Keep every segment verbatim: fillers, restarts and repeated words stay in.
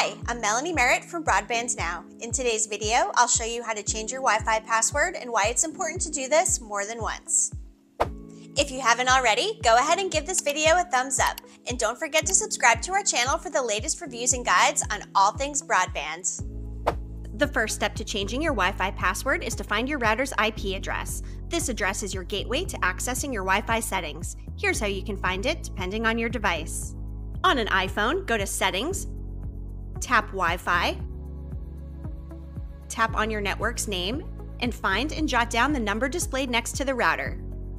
Hi, I'm Melanie Merritt from Broadband Now. In today's video, I'll show you how to change your Wi-Fi password and why it's important to do this more than once. If you haven't already, go ahead and give this video a thumbs up, and don't forget to subscribe to our channel for the latest reviews and guides on all things broadband. The first step to changing your Wi-Fi password is to find your router's I P address. This address is your gateway to accessing your Wi-Fi settings. Here's how you can find it depending on your device. On an iPhone, go to Settings, tap Wi-Fi, tap on your network's name, and find and jot down the number displayed next to the router.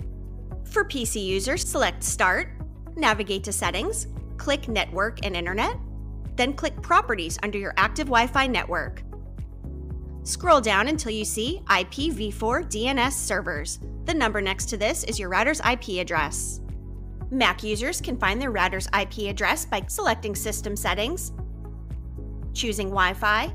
For P C users, select Start, navigate to Settings, click Network and Internet, then click Properties under your active Wi-Fi network. Scroll down until you see I P v four D N S servers. The number next to this is your router's I P address. Mac users can find their router's I P address by selecting System Settings, choosing Wi-Fi,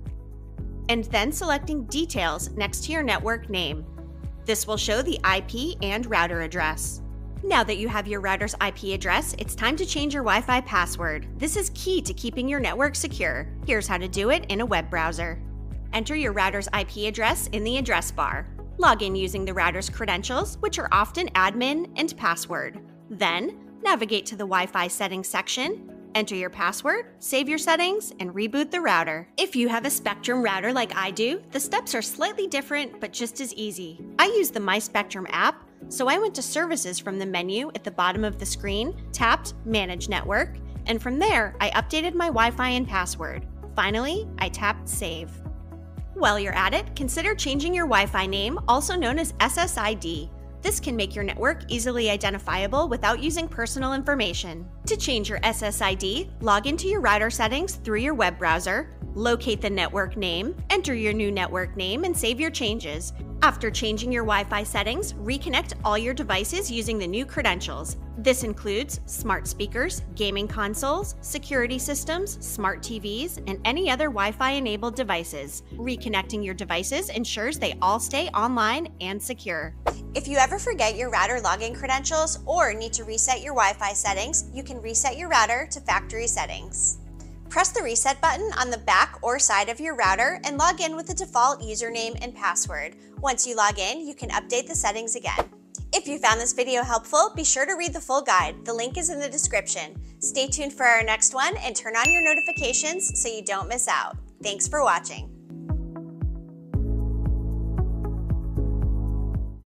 and then selecting Details next to your network name. This will show the I P and router address. Now that you have your router's I P address, it's time to change your Wi-Fi password. This is key to keeping your network secure. Here's how to do it in a web browser. Enter your router's I P address in the address bar. Log in using the router's credentials, which are often admin and password. Then, navigate to the Wi-Fi settings section, enter your password, save your settings, and reboot the router. If you have a Spectrum router like I do, the steps are slightly different but just as easy. I use the My Spectrum app, so I went to Services from the menu at the bottom of the screen, tapped Manage Network, and from there, I updated my Wi-Fi and password. Finally, I tapped Save. While you're at it, consider changing your Wi-Fi name, also known as S S I D. This can make your network easily identifiable without using personal information. To change your S S I D, log into your router settings through your web browser, locate the network name, enter your new network name, and save your changes. After changing your Wi-Fi settings, reconnect all your devices using the new credentials. This includes smart speakers, gaming consoles, security systems, smart T Vs, and any other Wi-Fi enabled devices. Reconnecting your devices ensures they all stay online and secure. If you ever forget your router login credentials or need to reset your Wi-Fi settings, you can reset your router to factory settings. Press the reset button on the back or side of your router and log in with the default username and password. Once you log in, you can update the settings again. If you found this video helpful, be sure to read the full guide. The link is in the description. Stay tuned for our next one and turn on your notifications so you don't miss out. Thanks for watching.